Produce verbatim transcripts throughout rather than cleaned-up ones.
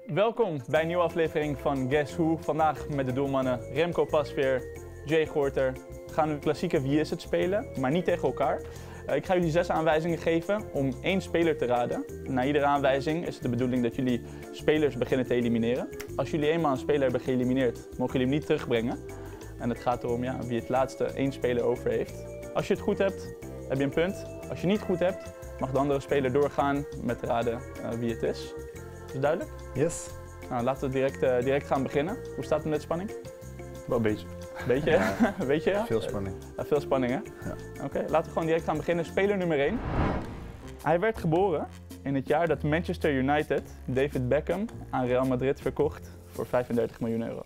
Welkom bij een nieuwe aflevering van Guess Who. Vandaag met de doelmannen Remco Pasveer, Jay Gorter. We gaan een klassieke Wie is het spelen, maar niet tegen elkaar. Uh, ik ga jullie zes aanwijzingen geven om één speler te raden. Na iedere aanwijzing is het de bedoeling dat jullie spelers beginnen te elimineren. Als jullie eenmaal een speler hebben geëlimineerd, mogen jullie hem niet terugbrengen. En het gaat erom ja, wie het laatste één speler over heeft. Als je het goed hebt, heb je een punt. Als je het niet goed hebt, mag de andere speler doorgaan met raden uh, wie het is. Is het duidelijk? Yes. Nou, laten we direct, uh, direct gaan beginnen. Hoe staat het met spanning? Wel een beetje. Beetje? Ja. Weet je? Veel spanning. Uh, veel spanning, hè? Ja. Oké, okay, laten we gewoon direct gaan beginnen. Speler nummer één. Hij werd geboren in het jaar dat Manchester United David Beckham aan Real Madrid verkocht voor vijfendertig miljoen euro.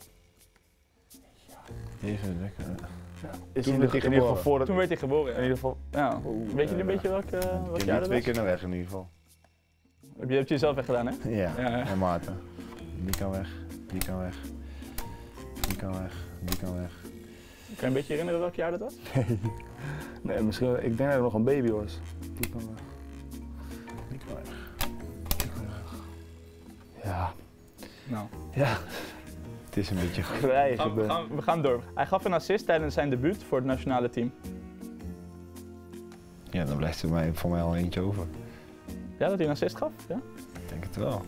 Even lekker. Ja. Is Toen in, werd de, hij in ieder geval geboren. voor het, Toen werd hij geboren. in ieder geval. Ja. Oeh, Weet jullie een uh, beetje welk, uh, welk Ik jaar heb dat twee was? keer weg in ieder geval. Heb je hebt je zelf weggedaan, hè? Ja, Ja, ja. en Maarten. Die kan weg, die kan weg. Die kan weg, die kan weg. Kan je een beetje herinneren welk jaar dat was? Nee, misschien, ik denk dat het nog een baby was. Die kan weg. Die kan weg. Die kan weg. Ja. Nou. Ja. Het is een beetje goed. Vrij We gaan, we, gaan, we gaan door. Hij gaf een assist tijdens zijn debuut voor het nationale team. Ja, dan blijft er mij, voor mij al eentje over. Ja, dat hij een assist gaf? Ja? Ik denk het wel.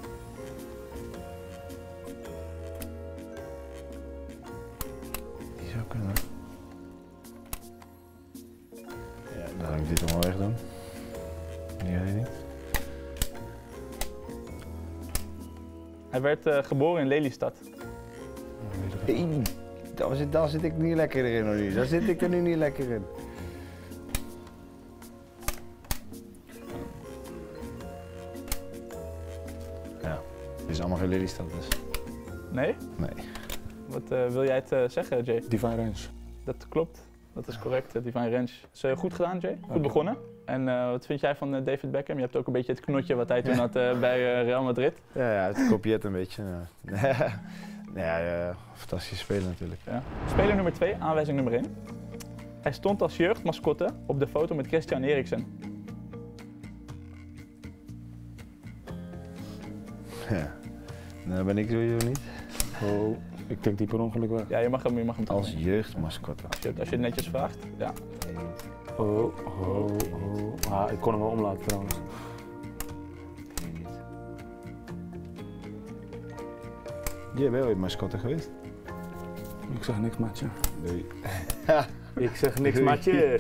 Die zou kunnen. Ja, dan ga ik dit allemaal weg doen. Die weet ik niet. Hij werd uh, geboren in Lelystad. Hey, daar zit, daar zit ik niet lekker in nog niet. Daar zit ik er nu niet lekker in. Ja, dit is allemaal geen Lelystad dus. Nee? Nee. Wat uh, wil jij het uh, zeggen, Jay? Divine Range. Dat klopt. Dat is correct, uh, Divine Range. Is uh, goed gedaan, Jay. Goed Okay. begonnen. En uh, wat vind jij van uh, David Beckham? Je hebt ook een beetje het knotje wat hij toen had uh, bij uh, Real Madrid. Ja, ja, het kopieert een beetje. Ja, ja, ja, fantastische speler natuurlijk. Ja. Speler nummer twee, aanwijzing nummer één. Hij stond als jeugdmascotte op de foto met Christian Eriksen. Ja, dat ben ik sowieso niet. Oh, ik denk die per ongeluk weg. Ja, je mag hem, je mag hem Als terugnemen. jeugdmascotte. Als je, als je het netjes vraagt. Ja. Oh, oh, oh. Ah, ik kon hem wel omlaten trouwens. Jij bent ooit mascotte geweest? Ik zeg niks, maatje. Nee. Ik zeg niks, maatje.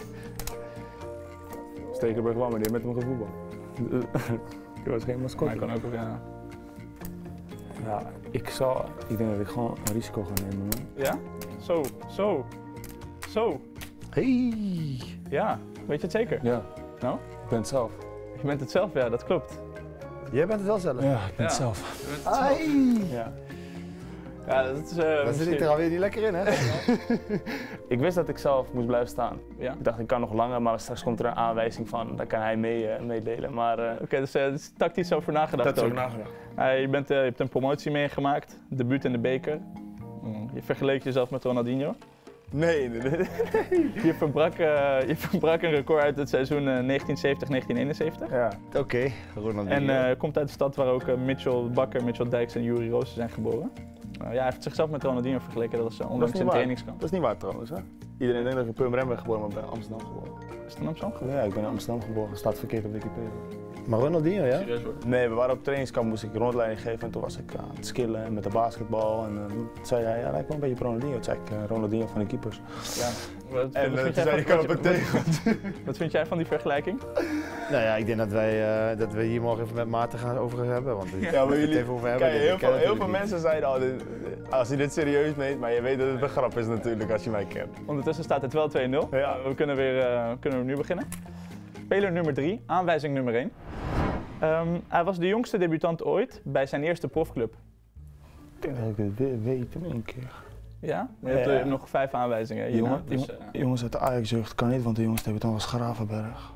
Stekelenburg wel, maar die heeft met hem gevoetbald. Ik was geen Maar mascotte. hij kan ook, ja. Ja, ik zal, ik denk dat ik gewoon een risico ga nemen, man. Ja? Zo, zo, zo. Hey! Ja, weet je het zeker? Ja, Nou? ik ben het zelf. Je bent het zelf, ja, dat klopt. Jij bent het wel zelf? Ja, ik ben het Ja. zelf. Je bent het zelf. Ai! Ja. Ja, dat is... Uh, Dan zit ik misschien- er alweer niet lekker in, hè? Ik wist dat ik zelf moest blijven staan. Ja? Ik dacht, ik kan nog langer, maar straks komt er een aanwijzing van, dan kan hij mee, uh, meedelen. Maar uh, Oké, okay, dus uh, er is tactisch over nagedacht dat is ook. ook nagedacht. Uh, je, bent, uh, je hebt een promotie meegemaakt, debuut in de beker. Mm, je vergeleek jezelf met Ronaldinho. Nee, nee, nee. Je verbrak, uh, je verbrak een record uit het seizoen uh, negentien zeventig negentien eenenzeventig. Ja. Oké, okay, Ronaldinho. En uh, komt uit de stad waar ook uh, Mitchell Bakker, Mitchell Dijks en Yuri Roos zijn geboren. Uh, ja, hij heeft zichzelf met Ronaldinho vergeleken, dat was uh, onlangs niet in waar. trainingskamp. Dat is niet waar trouwens, hè? Iedereen denkt dat ik in Purmerend ben geboren, maar ik ben in Amsterdam geboren. Is het in Amsterdam? Ja, ik ben in Amsterdam geboren. Staat verkeerd op Wikipedia. Maar Ronaldinho, ja? Serieus hoor. Nee, we waren op trainingskamp, moest ik rondleiding geven en toen was ik aan het skillen met de basketbal. En uh, toen zei hij, ja, lijkt wel een beetje op Ronaldinho. Toen zei ik, uh, Ronaldinho van de keepers. Ja. Wat, En wat uh, vind toen jij zei van- ik al op wat- het tegen. wat- Wat vind jij van die vergelijking? Nou ja, ik denk dat wij, uh, dat we hier morgen even met Maarten gaan over gaan hebben. Want Ja, maar jullie, het even over hebben. kijk, dit- heel ik ken veel, het heel veel natuurlijk mensen zeiden al, dit- als je dit serieus meent, maar je weet dat het een grap is natuurlijk als je mij kent. Ondertussen staat het wel twee nul. Ja. Uh, we kunnen weer uh, kunnen we nu beginnen. Speler nummer drie, aanwijzing nummer één. Um, hij was de jongste debutant ooit bij zijn eerste profclub. Ik denk dat ik het we- weet in één keer. Ja? Maar je hebt Ja. uh, nog vijf aanwijzingen hierna, Jongen, dus, jongen- uh, jongens uit de Ajax-jeugd kan niet, want de jongste debutant was Gravenberg.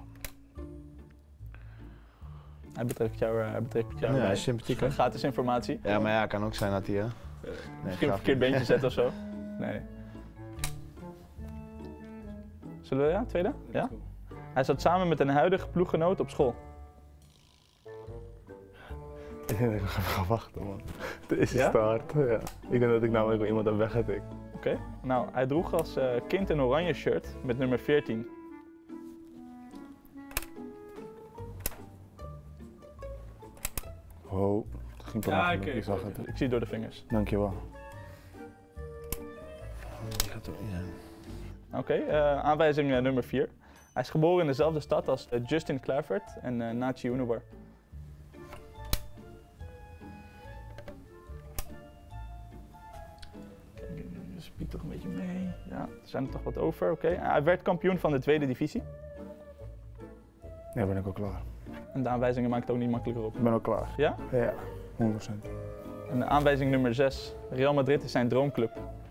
hij betrekt jou, uh, hij betrekt jou Ja, bij. hij is sympathiek, hè? Gratis informatie. Ja, maar ja, kan ook zijn dat hij, hè? Misschien een verkeerd beentje zetten of zo. Nee. Zullen we, ja, tweede? Ja? Hij zat samen met een huidige ploeggenoot op school. Ik denk dat ik nog even ga wachten, man. Deze Ja? start, ja. Ik denk dat ik nou even iemand heb weggetikt. Oké. Okay. Nou, hij droeg als uh, kind een oranje shirt met nummer veertien. Wow, dat ging per ongeluk. Ik zag het. Ik zie het door de vingers. Dankjewel. Die gaat er niet zijn. Oké, okay, uh, aanwijzing uh, nummer vier. Hij is geboren in dezelfde stad als uh, Justin Kluivert en uh, Nachi Unawar. Spiek toch een beetje mee. Ja, er zijn er toch wat over. Oké, okay. Hij werd kampioen van de tweede divisie. Ja, ben ik al klaar. En de aanwijzingen maken het ook niet makkelijker op. Ik ben al klaar. Ja? Ja, honderd procent. En aanwijzing nummer zes. Real Madrid is zijn droomclub.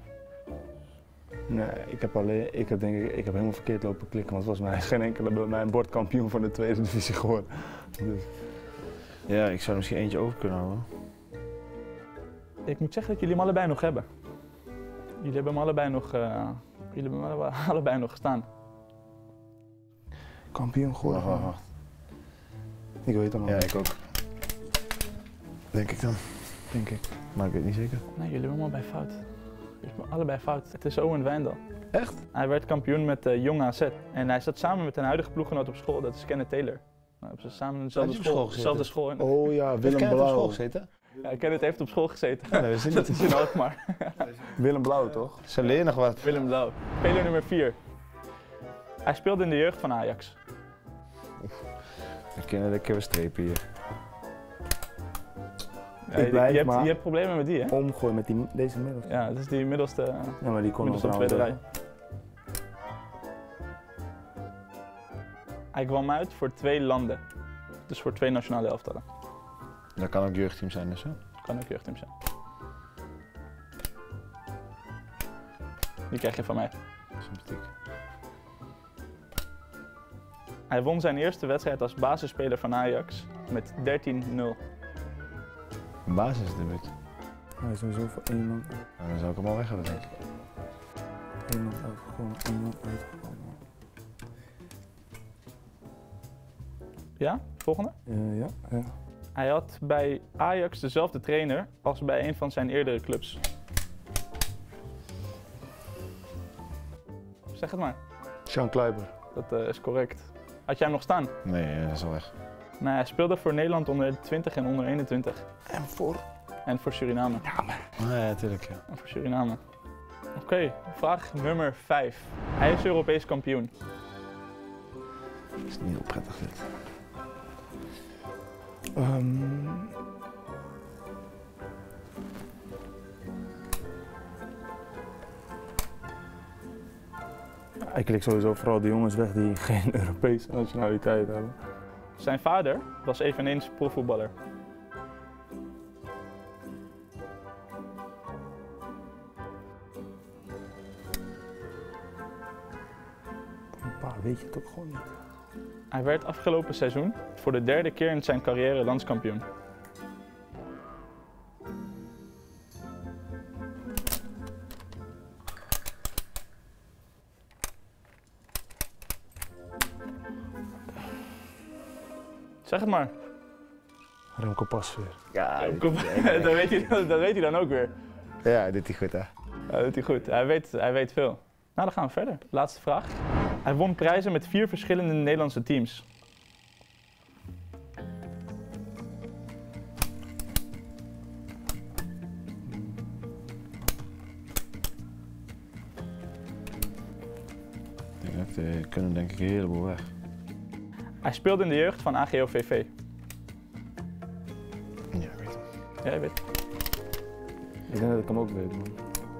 Nee, ik heb alleen, ik heb denk ik, ik heb helemaal verkeerd lopen klikken, want volgens mij is geen enkele bij mijn bord kampioen van de tweede divisie geworden. Dus. Ja, ik zou er misschien eentje over kunnen houden. Ik moet zeggen dat jullie hem allebei nog hebben. Jullie hebben hem allebei nog, uh, jullie hebben hem allebei nog gestaan. Kampioen geworden? Wacht, wacht, wacht. Ik weet het al. Ja, ik ook. Denk ik dan. Denk ik. Maar ik weet niet zeker. Nee, jullie hebben hem allebei fout. Jullie hebben allebei fout. Het is Owen Wijndal. Echt? Hij werd kampioen met uh, Jong A Z. En hij zat samen met een huidige ploeggenoot op school, dat is Kenneth Taylor. Nou, hebben ze samen in dezelfde op school, school gezeten? dezelfde school. In. Oh ja, Heeft Willem Kenneth op school Blauw. gezeten? Ja, Kenneth heeft op school gezeten. Ja, dat wist ik Dat niet. is in Alkmaar. Willem Blauw, toch? Ze leren nog wat. Willem Blauw. Speler nummer vier. Hij speelde in de jeugd van Ajax. Ik ken ik heb een streep hier. Ja, Ik je, blijf je, hebt, maar- je hebt problemen met die, hè? Omgooien met die, deze middel. Ja, dat is die middelste, Ja, maar die kon nog middelste op tweede rij. trouwens. Hij kwam uit voor twee landen. Dus voor twee nationale elftallen. Dat kan ook jeugdteam zijn dus, hè? Kan ook jeugdteam zijn. Die krijg je van mij. Sympathiek. Hij won zijn eerste wedstrijd als basisspeler van Ajax met dertien nul. Een basisdebuut. Hij is sowieso voor één man, Nou, dan zou ik hem al weg hebben, denk ik. één man uitgekomen, één man uitgekomen. Ja, volgende. Uh, ja, ja. Hij had bij Ajax dezelfde trainer als bij een van zijn eerdere clubs. Zeg het maar. Sean Kluiber. Dat uh, is correct. Had jij hem nog staan? Nee, dat is al weg. Nee, hij speelde voor Nederland onder twintig en onder eenentwintig. En voor? En voor Suriname. Ja, natuurlijk, ja. En voor Suriname. Oké, okay, vraag nummer vijf. Hij is Europees kampioen. Dat is niet heel prettig, dit. Um, ik klik sowieso vooral de jongens weg die geen Europese nationaliteit hebben. Zijn vader was eveneens profvoetballer. Een paar weet je toch gewoon niet. Hij werd afgelopen seizoen voor de derde keer in zijn carrière landskampioen. Zeg het maar. Remco Pasveer. Ja, Kom, dat, weet hij, dat weet hij dan ook weer. ja, dit is goed, hè? Ja, dat doet hij goed. Hij weet, hij weet veel. Nou, dan gaan we verder. Laatste vraag. Hij won prijzen met vier verschillende Nederlandse teams. Ik denk dat uh, kunnen denk ik een heleboel weg. Hij speelde in de jeugd van A G O V V. Ja, ik weet het. Ja, je weet. Ik denk dat ik hem ook weet, man.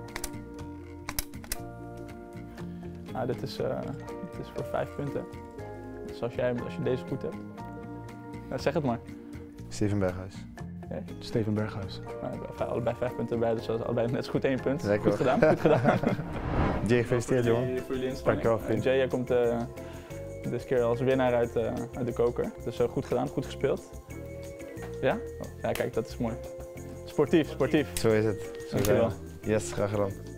Nou, dit is, uh, dit is voor vijf punten. Dus als, jij, als je deze goed hebt. Nou, zeg het maar. Steven Berghuis. Okay. Steven Berghuis. Nou, we hebben allebei vijf punten erbij, dus dat is allebei net zo goed één punt. Lekker, Goed hoor. gedaan, goed gedaan. Jay, gefeliciteerd, voor jongen. jullie, voor jullie inspanning. Dankjewel, vriend. Jay, jij komt uh, deze keer als winnaar uit, uh, uit de koker. Dus uh, goed gedaan, goed gespeeld. Ja? Oh, ja, kijk, dat is mooi. Sportief, sportief. Zo is het. Zo Dankjewel. zijn we. Yes, graag gedaan.